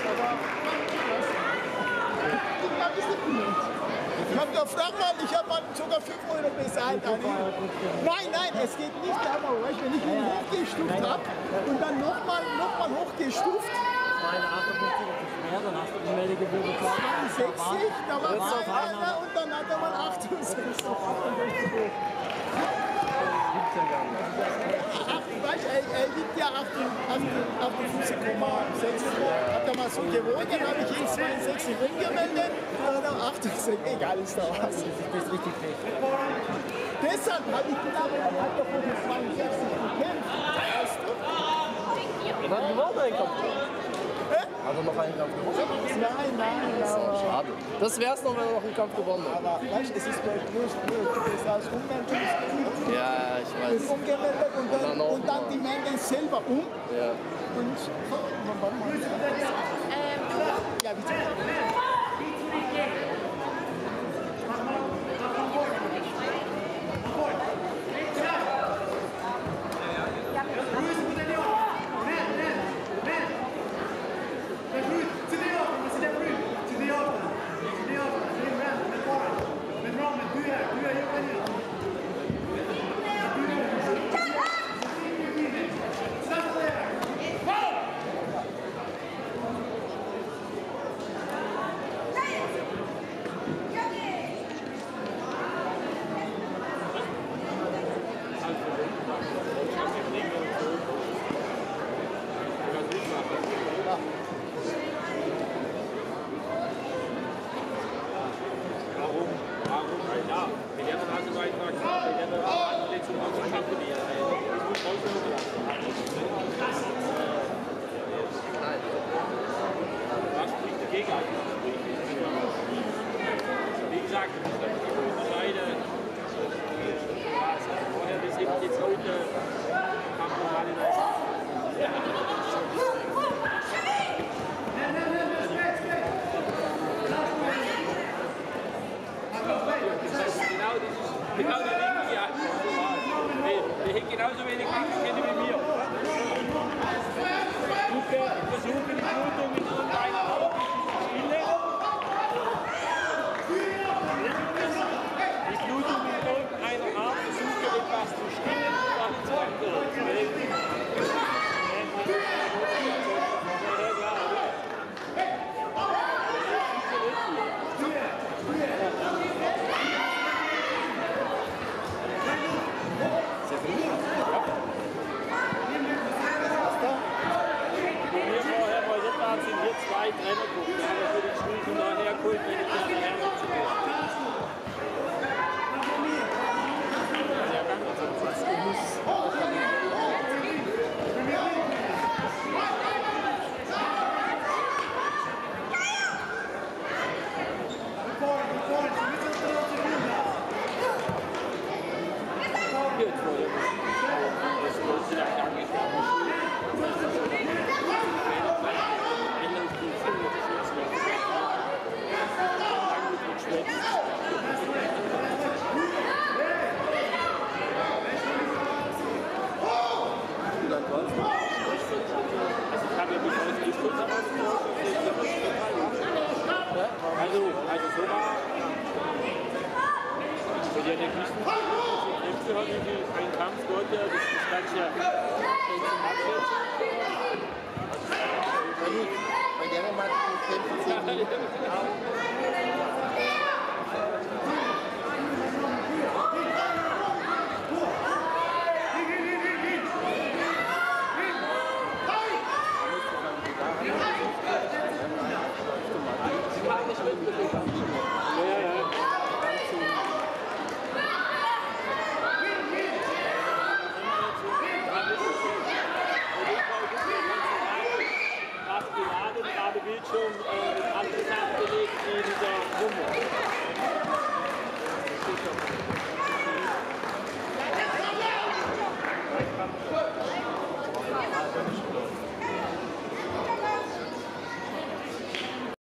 Ich habe gefragt, Mann, ich habe sogar 5 € bezahlt. Nein, es geht nicht darum, wenn ich ihn hochgestuft habe und dann nochmal hochgestuft. Meine 58 ist schwer, dann hast du die Meldegebühr bezahlt. 60, da war es einer und dann hat er mal 68. Weißt du, er liegt ja 58,6. Hat er mal so gewogen, dann habe ich ihn 62 umgemeldet, dann hat er 68. Egal, ist da was. Das ist richtig schlecht. Deshalb habe ich gedacht, er hat doch für 62 gekämpft. Weißt du? Er hat gewonnen, einen Kampf. Hat er noch einen Kampf gewonnen? Nein. Schade. Das wär's noch, wenn er noch einen Kampf gewonnen hat. Aber weißt du, es ist bloß das als Ummeldung Ja, ich weiß. umgemeldet und dann die Menge selber um. Ja. Und ja, bitte. Wie gesagt, die Seite, vorher bis jetzt heute kam man alle genau der Linke, ja. Der hängt genauso wenig Angstgene wie mir. Versuche die Blutung in irgendeiner Art zu stillen. Die Blutung in irgendeiner Art versuche etwas zu stillen und dann zu ändern. Sind hier 2 Trainergruppen, aber für den Spiel von daher geholt, wenn ich das nachher nicht Also so war für die nächsten Kräfte hat ein Kampf dort, das ist ja Bei der Mann kämpfen Bildschirm mit anderen Sachen belegt wie dieser Nummer.